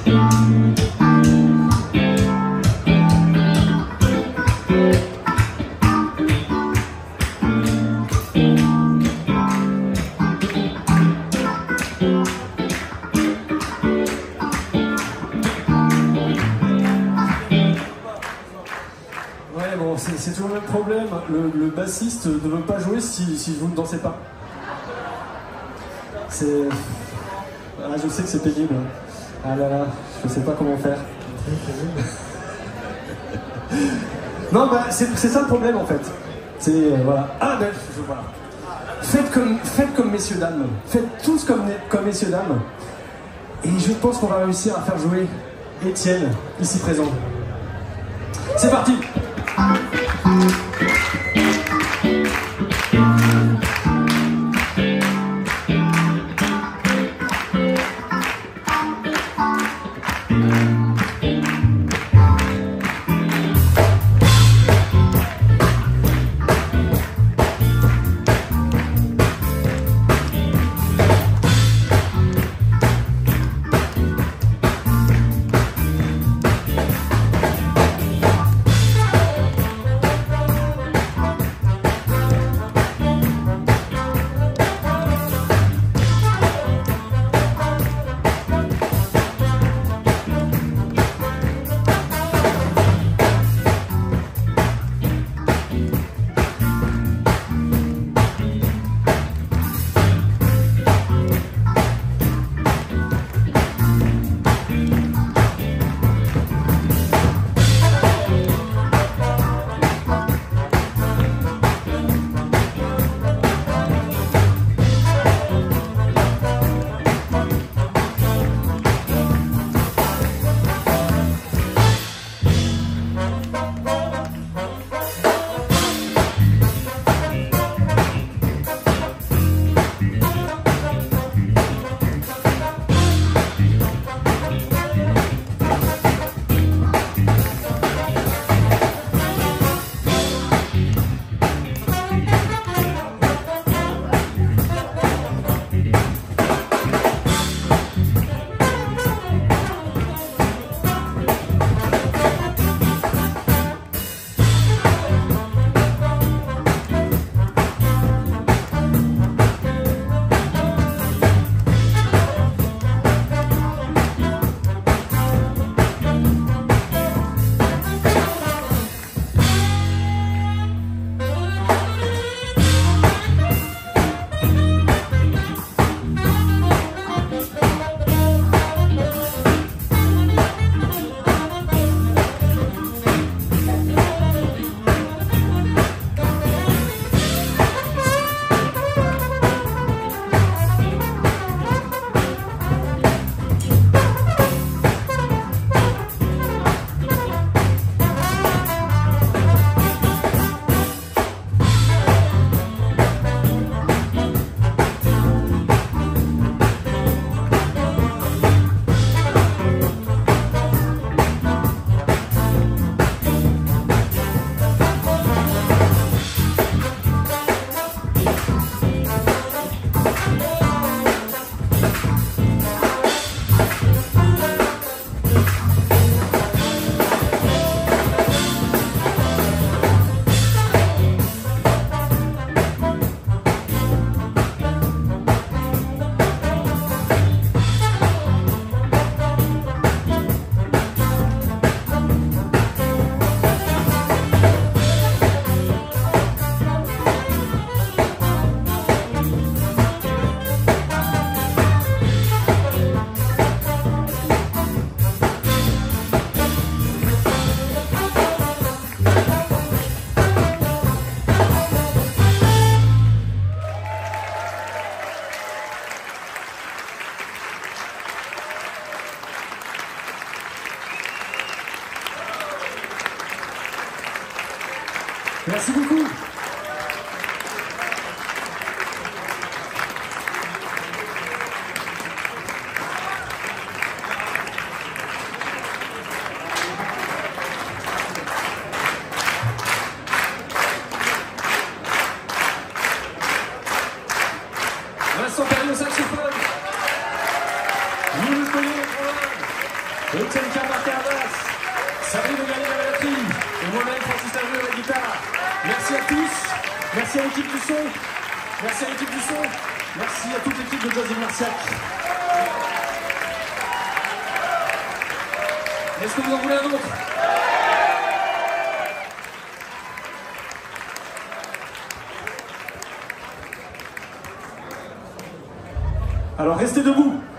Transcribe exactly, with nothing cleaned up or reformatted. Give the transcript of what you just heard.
C'est toujours le même problème, le, le bassiste ne veut pas jouer si, si vous ne dansez pas. C'est... Ah, je sais que c'est pénible. Ah là là, je sais pas comment faire. Non, bah, c'est ça le problème en fait. C'est... Euh, voilà. Ah ben, je vois. Faites comme, faites comme messieurs dames. Faites tous comme, comme messieurs dames. Et je pense qu'on va réussir à faire jouer Étienne, ici présent. C'est parti! Merci beaucoup. Vincent Perrier au saxophone. Vous le connaissez, Etienne Carmarcardas, Sabine Gagné à la batterie, et moi-même Francis Lavieux à la guitare. Merci à tous, merci à l'équipe du son, merci à l'équipe du son, merci à toute l'équipe de Jazz Marciac. Est-ce que vous en voulez un autre? Alors restez debout.